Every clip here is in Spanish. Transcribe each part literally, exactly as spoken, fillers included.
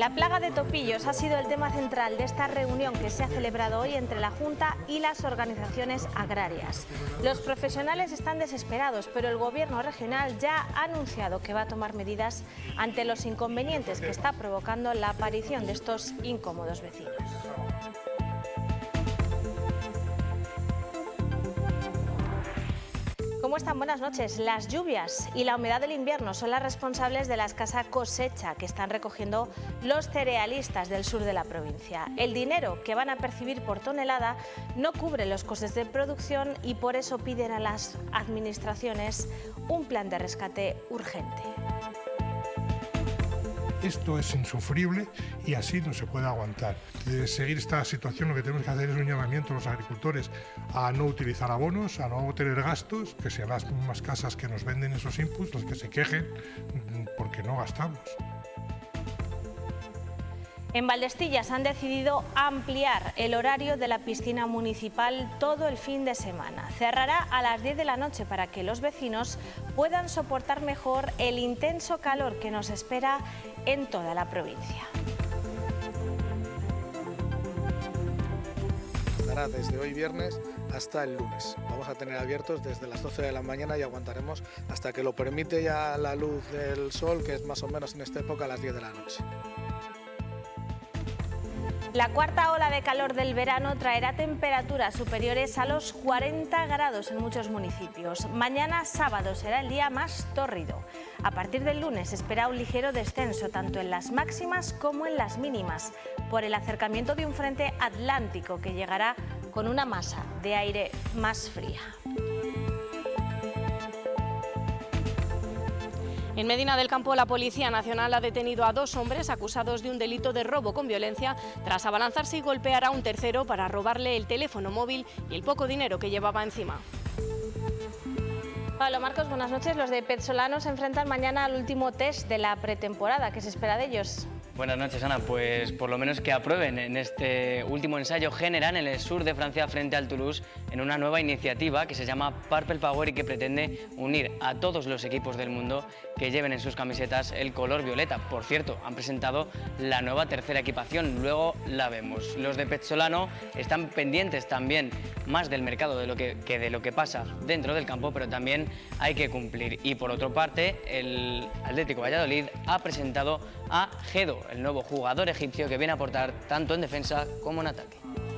La plaga de topillos ha sido el tema central de esta reunión que se ha celebrado hoy entre la Junta y las organizaciones agrarias. Los profesionales están desesperados, pero el Gobierno regional ya ha anunciado que va a tomar medidas ante los inconvenientes que está provocando la aparición de estos incómodos vecinos. ¿Cómo están? Buenas noches. Las lluvias y la humedad del invierno son las responsables de la escasa cosecha que están recogiendo los cerealistas del sur de la provincia. El dinero que van a percibir por tonelada no cubre los costes de producción y por eso piden a las administraciones un plan de rescate urgente. Esto es insufrible y así no se puede aguantar. De seguir esta situación, lo que tenemos que hacer es un llamamiento a los agricultores a no utilizar abonos, a no tener gastos, que sean las mismas casas que nos venden esos inputs las que se quejen porque no gastamos. En Valdestillas han decidido ampliar el horario de la piscina municipal todo el fin de semana. Cerrará a las diez de la noche para que los vecinos puedan soportar mejor el intenso calor que nos espera en toda la provincia. Estará desde hoy viernes hasta el lunes. Vamos a tener abiertos desde las doce de la mañana y aguantaremos hasta que lo permite ya la luz del sol, que es más o menos en esta época a las diez de la noche. La cuarta ola de calor del verano traerá temperaturas superiores a los cuarenta grados en muchos municipios. Mañana sábado será el día más tórrido. A partir del lunes se espera un ligero descenso tanto en las máximas como en las mínimas por el acercamiento de un frente atlántico que llegará con una masa de aire más fría. En Medina del Campo, la Policía Nacional ha detenido a dos hombres acusados de un delito de robo con violencia tras abalanzarse y golpear a un tercero para robarle el teléfono móvil y el poco dinero que llevaba encima. Pablo Marcos, buenas noches. Los de Petzolano se enfrentan mañana al último test de la pretemporada. ¿Qué se espera de ellos? Buenas noches, Ana. Pues por lo menos que aprueben en este último ensayo general en el sur de Francia frente al Toulouse en una nueva iniciativa que se llama Purple Power y que pretende unir a todos los equipos del mundo que lleven en sus camisetas el color violeta. Por cierto, han presentado la nueva tercera equipación, luego la vemos. Los de Petzolano están pendientes también más del mercado de lo que, que de lo que pasa dentro del campo, pero también hay que cumplir. Y por otra parte, el Atlético Valladolid ha presentado a Gedo, el nuevo jugador egipcio que viene a aportar tanto en defensa como en ataque.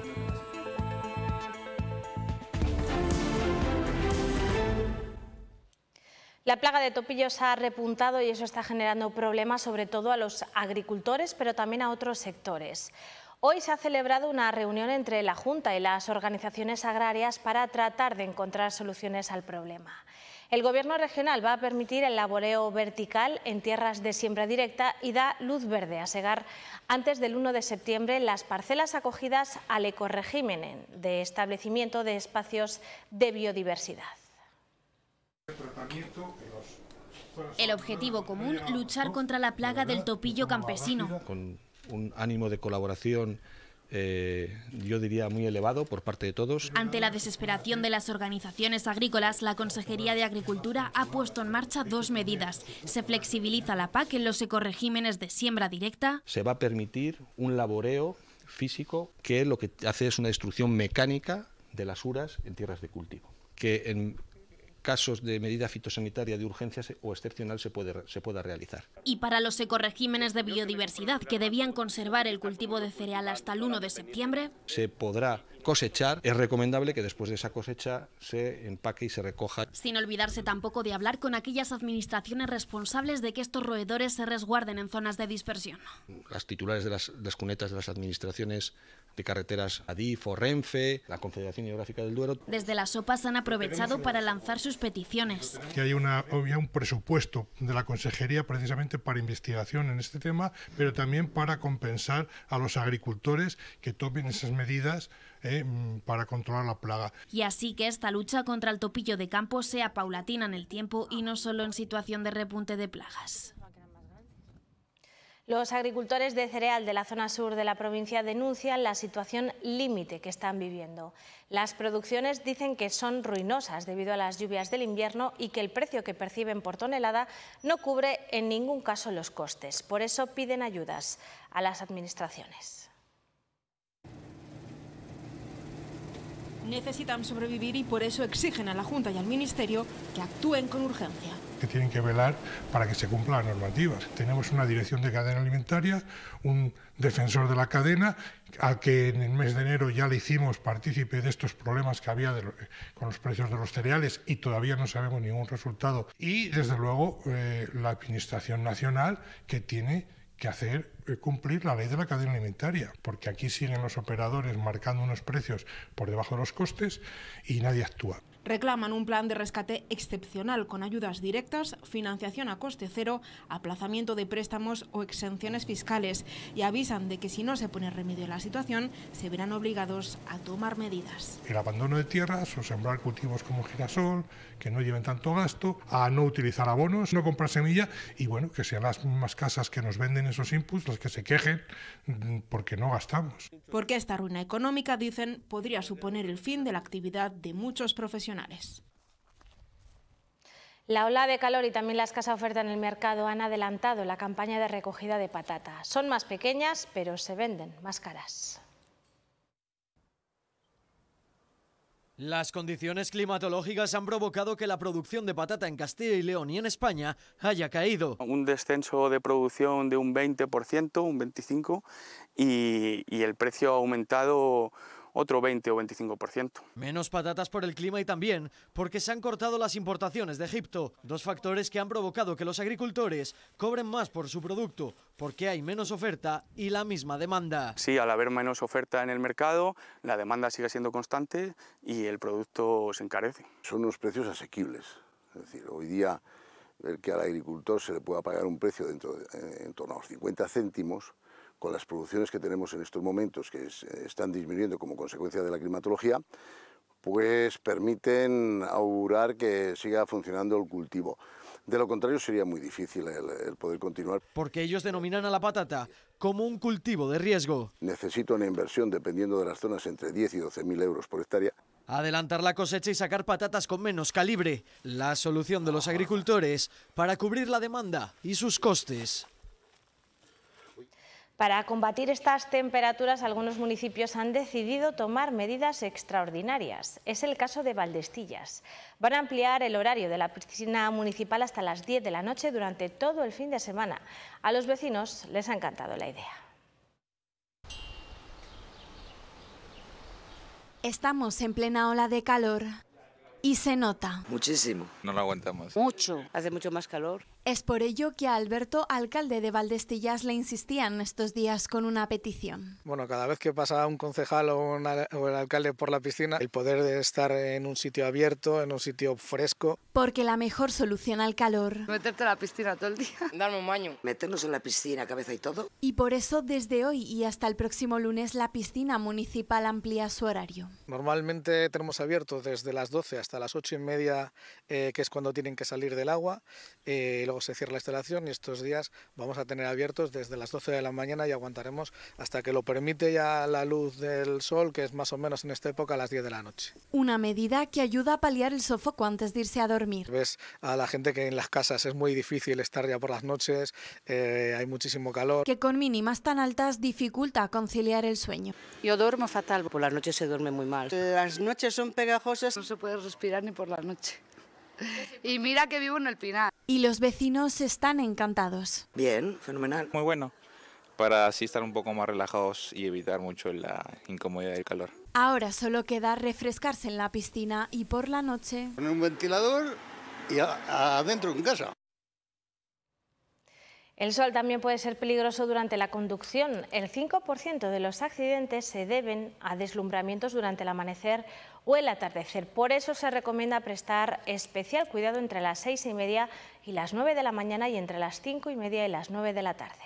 La plaga de topillos ha repuntado y eso está generando problemas sobre todo a los agricultores, pero también a otros sectores. Hoy se ha celebrado una reunión entre la Junta y las organizaciones agrarias para tratar de encontrar soluciones al problema. El Gobierno regional va a permitir el laboreo vertical en tierras de siembra directa y da luz verde a segar antes del uno de septiembre las parcelas acogidas al ecorégimen de establecimiento de espacios de biodiversidad. El objetivo común, luchar contra la plaga del topillo campesino. Con un ánimo de colaboración, eh, yo diría muy elevado por parte de todos. Ante la desesperación de las organizaciones agrícolas, la Consejería de Agricultura ha puesto en marcha dos medidas. Se flexibiliza la P A C en los ecoregímenes de siembra directa. Se va a permitir un laboreo físico que lo que hace es una destrucción mecánica de las uras en tierras de cultivo, que en casos de medida fitosanitaria de urgencia o excepcional se puede, se pueda realizar. Y para los ecoregímenes de biodiversidad que debían conservar el cultivo de cereal hasta el uno de septiembre... Se podrá cosechar. Es recomendable que después de esa cosecha se empaque y se recoja. Sin olvidarse tampoco de hablar con aquellas administraciones responsables de que estos roedores se resguarden en zonas de dispersión. Las titulares de las, las cunetas de las administraciones de carreteras Adif o Renfe, la Confederación Hidrográfica del Duero. Desde las OPAs han aprovechado para lanzar sus peticiones. Que hay una, había un presupuesto de la Consejería precisamente para investigación en este tema, pero también para compensar a los agricultores que tomen esas medidas eh, para controlar la plaga. Y así que esta lucha contra el topillo de campo sea paulatina en el tiempo y no solo en situación de repunte de plagas. Los agricultores de cereal de la zona sur de la provincia denuncian la situación límite que están viviendo. Las producciones dicen que son ruinosas debido a las lluvias del invierno y que el precio que perciben por tonelada no cubre en ningún caso los costes. Por eso piden ayudas a las administraciones. Necesitan sobrevivir y por eso exigen a la Junta y al Ministerio que actúen con urgencia. Que tienen que velar para que se cumplan las normativas. Tenemos una dirección de cadena alimentaria, un defensor de la cadena, al que en el mes de enero ya le hicimos partícipe de estos problemas que había de lo, con los precios de los cereales y todavía no sabemos ningún resultado. Y desde luego eh, la Administración Nacional, que tiene que hacer eh, cumplir la ley de la cadena alimentaria, porque aquí siguen los operadores marcando unos precios por debajo de los costes y nadie actúa. Reclaman un plan de rescate excepcional con ayudas directas, financiación a coste cero, aplazamiento de préstamos o exenciones fiscales y avisan de que si no se pone remedio a la situación se verán obligados a tomar medidas. El abandono de tierras o sembrar cultivos como girasol, que no lleven tanto gasto, a no utilizar abonos, no comprar semilla y bueno, que sean las mismas casas que nos venden esos inputs las que se quejen porque no gastamos. Porque esta ruina económica, dicen, podría suponer el fin de la actividad de muchos profesionales. La ola de calor y también la escasa oferta en el mercado han adelantado la campaña de recogida de patata. Son más pequeñas, pero se venden más caras. Las condiciones climatológicas han provocado que la producción de patata en Castilla y León y en España haya caído. Un descenso de producción de un veinte por ciento, un veinticinco por ciento, y, y el precio ha aumentado otro veinte o veinticinco por ciento. Menos patatas por el clima y también porque se han cortado las importaciones de Egipto. Dos factores que han provocado que los agricultores cobren más por su producto, porque hay menos oferta y la misma demanda. Sí, al haber menos oferta en el mercado, la demanda sigue siendo constante y el producto se encarece. Son unos precios asequibles. Es decir, hoy día el que al agricultor se le pueda pagar un precio dentro de, en torno a los cincuenta céntimos, con las producciones que tenemos en estos momentos, que es, están disminuyendo como consecuencia de la climatología, pues permiten augurar que siga funcionando el cultivo. De lo contrario sería muy difícil el, el poder continuar. Porque ellos denominan a la patata como un cultivo de riesgo. Necesito una inversión, dependiendo de las zonas, entre diez y doce mil euros por hectárea. Adelantar la cosecha y sacar patatas con menos calibre. La solución de los agricultores para cubrir la demanda y sus costes. Para combatir estas temperaturas, algunos municipios han decidido tomar medidas extraordinarias. Es el caso de Valdestillas. Van a ampliar el horario de la piscina municipal hasta las diez de la noche durante todo el fin de semana. A los vecinos les ha encantado la idea. Estamos en plena ola de calor y se nota. Muchísimo. No lo aguantamos. Mucho. Hace mucho más calor. Es por ello que a Alberto, alcalde de Valdestillas, le insistían estos días con una petición. Bueno, cada vez que pasa un concejal o, una, o el alcalde por la piscina, el poder de estar en un sitio abierto, en un sitio fresco. Porque la mejor solución al calor... Meterte en la piscina todo el día. Darme un baño. Meternos en la piscina, cabeza y todo. Y por eso desde hoy y hasta el próximo lunes la piscina municipal amplía su horario. Normalmente tenemos abierto desde las doce hasta las ocho y media, eh, que es cuando tienen que salir del agua. Eh, luego se cierra la instalación y estos días vamos a tener abiertos desde las doce de la mañana y aguantaremos hasta que lo permite ya la luz del sol, que es más o menos en esta época a las diez de la noche. Una medida que ayuda a paliar el sofoco antes de irse a dormir. Ves a la gente que en las casas es muy difícil estar ya por las noches, eh, hay muchísimo calor. Que con mínimas tan altas dificulta conciliar el sueño. Yo duermo fatal, por las noches se duerme muy mal. Las noches son pegajosas, no se puede respirar ni por la noche. Y mira que vivo en el Pinar. Y los vecinos están encantados. Bien, fenomenal. Muy bueno, para así estar un poco más relajados y evitar mucho la incomodidad del calor. Ahora solo queda refrescarse en la piscina y por la noche... Poner un ventilador y adentro en casa. El sol también puede ser peligroso durante la conducción. El cinco por ciento de los accidentes se deben a deslumbramientos durante el amanecer o el atardecer. Por eso se recomienda prestar especial cuidado entre las seis y media y las nueve de la mañana y entre las cinco y media y las nueve de la tarde.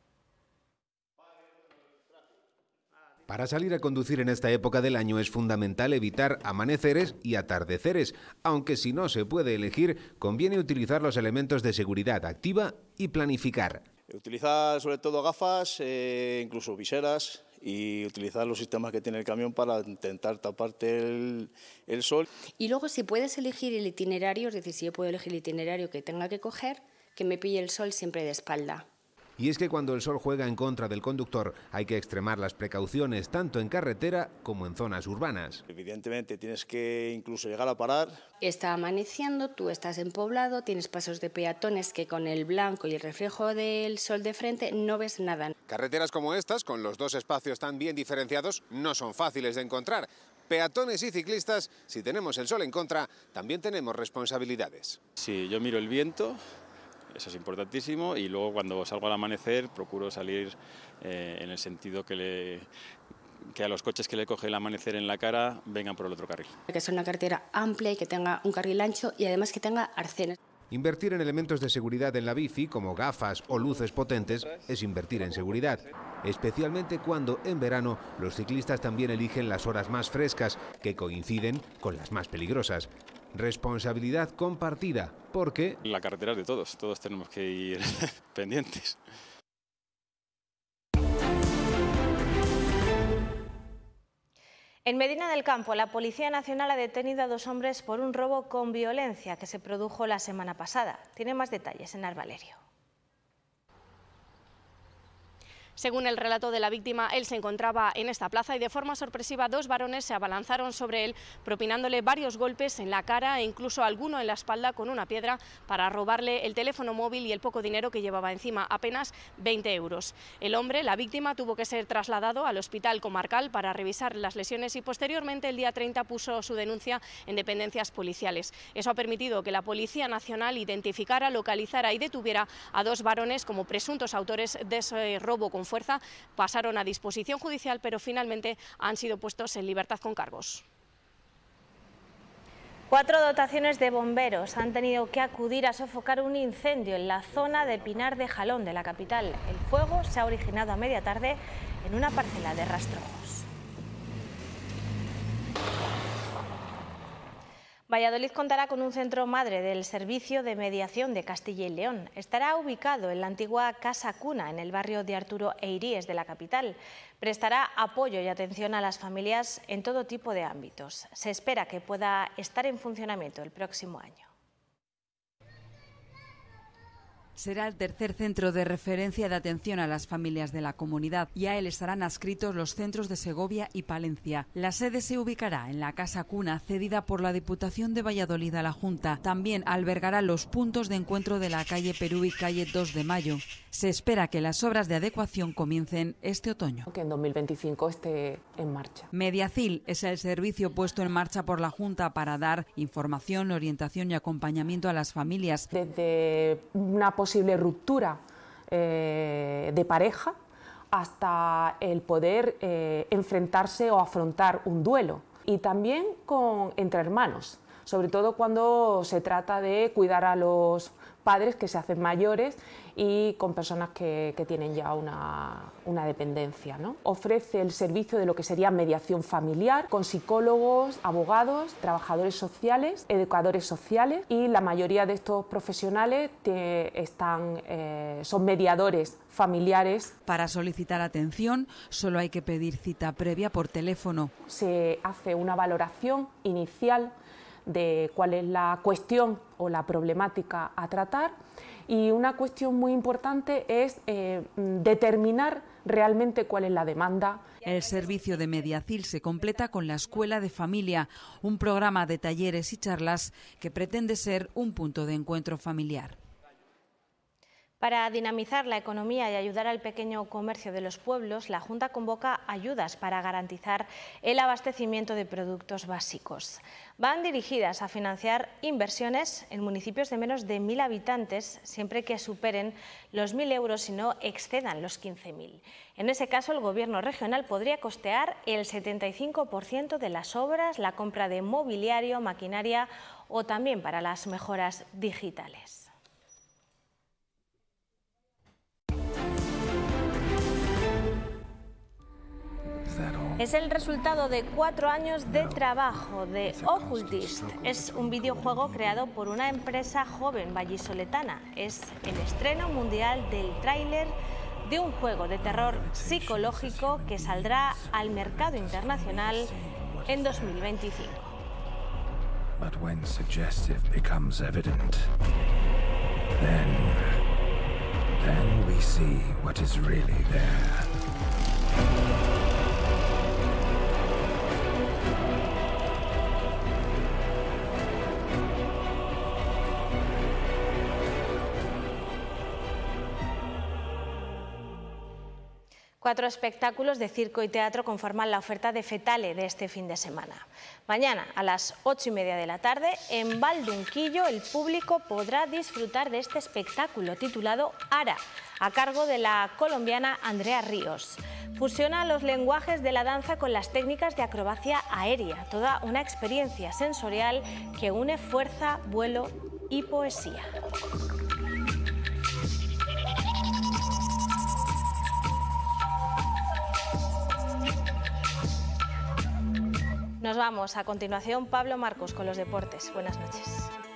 Para salir a conducir en esta época del año es fundamental evitar amaneceres y atardeceres, aunque si no se puede elegir, conviene utilizar los elementos de seguridad activa y planificar. Utilizar sobre todo gafas, eh, incluso viseras, y utilizar los sistemas que tiene el camión para intentar taparte el, el sol. Y luego si puedes elegir el itinerario, es decir, si yo puedo elegir el itinerario que tenga que coger, que me pille el sol siempre de espalda. Y es que cuando el sol juega en contra del conductor hay que extremar las precauciones tanto en carretera como en zonas urbanas. Evidentemente tienes que incluso llegar a parar. Está amaneciendo, tú estás en poblado, tienes pasos de peatones que con el blanco y el reflejo del sol de frente no ves nada. Carreteras como estas, con los dos espacios tan bien diferenciados, no son fáciles de encontrar. Peatones y ciclistas, si tenemos el sol en contra, también tenemos responsabilidades. Sí, yo miro el viento. Eso es importantísimo, y luego cuando salgo al amanecer procuro salir eh, en el sentido que, le, que a los coches que le coge el amanecer en la cara vengan por el otro carril. Que sea una carretera amplia y que tenga un carril ancho y además que tenga arcenes. Invertir en elementos de seguridad en la bici, como gafas o luces potentes, es invertir en seguridad. Especialmente cuando, en verano, los ciclistas también eligen las horas más frescas, que coinciden con las más peligrosas. Responsabilidad compartida, porque... La carretera es de todos, todos tenemos que ir pendientes. En Medina del Campo, la Policía Nacional ha detenido a dos hombres por un robo con violencia que se produjo la semana pasada. Tiene más detalles en Valerio. Según el relato de la víctima, él se encontraba en esta plaza y de forma sorpresiva dos varones se abalanzaron sobre él, propinándole varios golpes en la cara e incluso alguno en la espalda con una piedra para robarle el teléfono móvil y el poco dinero que llevaba encima, apenas veinte euros. El hombre, la víctima, tuvo que ser trasladado al hospital comarcal para revisar las lesiones y posteriormente el día treinta puso su denuncia en dependencias policiales. Eso ha permitido que la Policía Nacional identificara, localizara y detuviera a dos varones como presuntos autores de ese robo con fuerza. Pasaron a disposición judicial, pero finalmente han sido puestos en libertad con cargos. Cuatro dotaciones de bomberos han tenido que acudir a sofocar un incendio en la zona de Pinar de Jalón de la capital. El fuego se ha originado a media tarde en una parcela de rastrojos. Valladolid contará con un centro madre del Servicio de Mediación de Castilla y León. Estará ubicado en la antigua Casa Cuna, en el barrio de Arturo Eiríes de la capital. Prestará apoyo y atención a las familias en todo tipo de ámbitos. Se espera que pueda estar en funcionamiento el próximo año. Será el tercer centro de referencia de atención a las familias de la comunidad y a él estarán adscritos los centros de Segovia y Palencia. La sede se ubicará en la Casa Cuna, cedida por la Diputación de Valladolid a la Junta. También albergará los puntos de encuentro de la calle Perú y calle dos de Mayo. Se espera que las obras de adecuación comiencen este otoño. Que en dos mil veinticinco esté en marcha. Mediacil es el servicio puesto en marcha por la Junta para dar información, orientación y acompañamiento a las familias. Desde una posible ruptura eh, de pareja hasta el poder eh, enfrentarse o afrontar un duelo, y también con, entre hermanos, sobre todo cuando se trata de cuidar a los padres que se hacen mayores y con personas que, que tienen ya una, una dependencia, ¿no? Ofrece el servicio de lo que sería mediación familiar con psicólogos, abogados, trabajadores sociales, educadores sociales, y la mayoría de estos profesionales te, están, eh, son mediadores familiares. Para solicitar atención solo hay que pedir cita previa por teléfono. Se hace una valoración inicial de cuál es la cuestión o la problemática a tratar, y una cuestión muy importante es eh, determinar realmente cuál es la demanda. El servicio de Mediacil se completa con la Escuela de Familia, un programa de talleres y charlas que pretende ser un punto de encuentro familiar. Para dinamizar la economía y ayudar al pequeño comercio de los pueblos, la Junta convoca ayudas para garantizar el abastecimiento de productos básicos. Van dirigidas a financiar inversiones en municipios de menos de mil habitantes, siempre que superen los mil euros y no excedan los quince mil. En ese caso, el Gobierno regional podría costear el setenta y cinco por ciento de las obras, la compra de mobiliario, maquinaria o también para las mejoras digitales. That all Es el resultado de cuatro años de trabajo de Occultist. Es un videojuego creado por una empresa joven vallisoletana. Es el estreno mundial del tráiler de un juego de terror psicológico que saldrá al mercado internacional en dos mil veinticinco. But when suggestive becomes evident, then, then we see what is really there. Cuatro espectáculos de circo y teatro conforman la oferta de Fetale de este fin de semana. Mañana a las ocho y media de la tarde, en Valdunquillo, el público podrá disfrutar de este espectáculo titulado Ara, a cargo de la colombiana Andrea Ríos. Fusiona los lenguajes de la danza con las técnicas de acrobacia aérea, toda una experiencia sensorial que une fuerza, vuelo y poesía. Nos vamos. A continuación, Pablo Marcos con los deportes. Buenas noches.